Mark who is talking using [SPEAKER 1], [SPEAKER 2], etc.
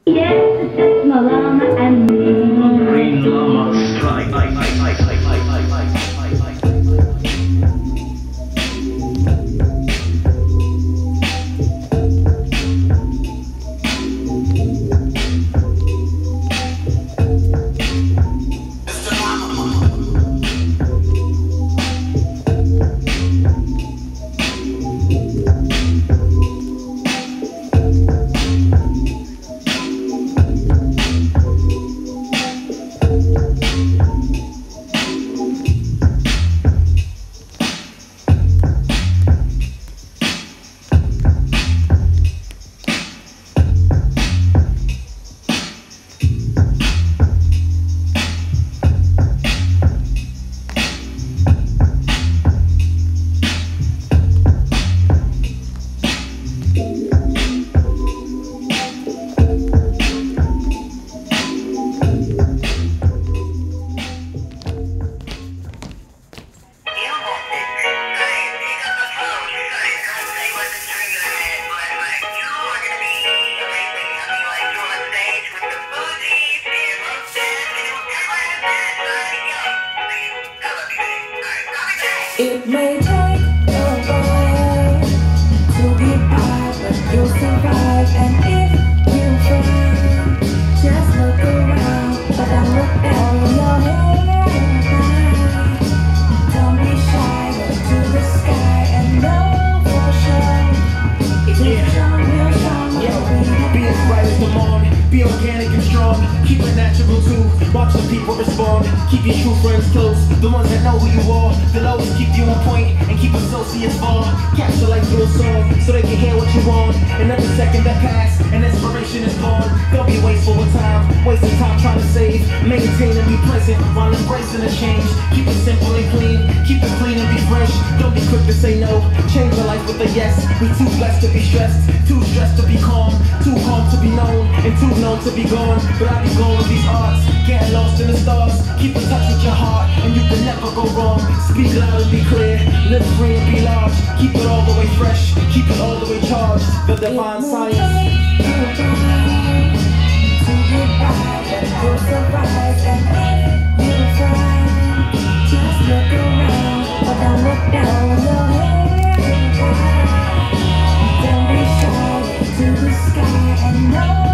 [SPEAKER 1] Yes, it's just my llama and me.
[SPEAKER 2] Green llama, strike.
[SPEAKER 3] It may take a while to get by, but you'll survive. And if you fall, just look around, but don't look down your head high. Don't be shy, look to the sky and know for sure. If you shine, you'll shine.
[SPEAKER 4] Be as bright as the morn, be organic and strong, keep it natural too, watch the people respond, keep your true friends close, the ones that know who you are, they'll always keep you on point, and keep associates far, capture like through a song, so they can hear what you want, and every second that pass, an inspiration is born, don't be wasteful with time, wasting time trying to save, maintain and be present, while embracing the change, keep it simple and clean, keep it clean and be fresh, don't be quick to say no, change your life with a yes, we too blessed to be stressed, too stressed to be calm, too calm to be known, and too known to be gone, but I be going with these arts, getting lost in the stars, keep in touch with your heart, and you can never go wrong, speak loud and be clear, live free and be large, keep it all the way fresh, keep it all the way charged, the divine science.
[SPEAKER 3] To get by, but you'll survive. And if you fall, just look around, but don't look down your head high. Don't be shy, look to the sky and know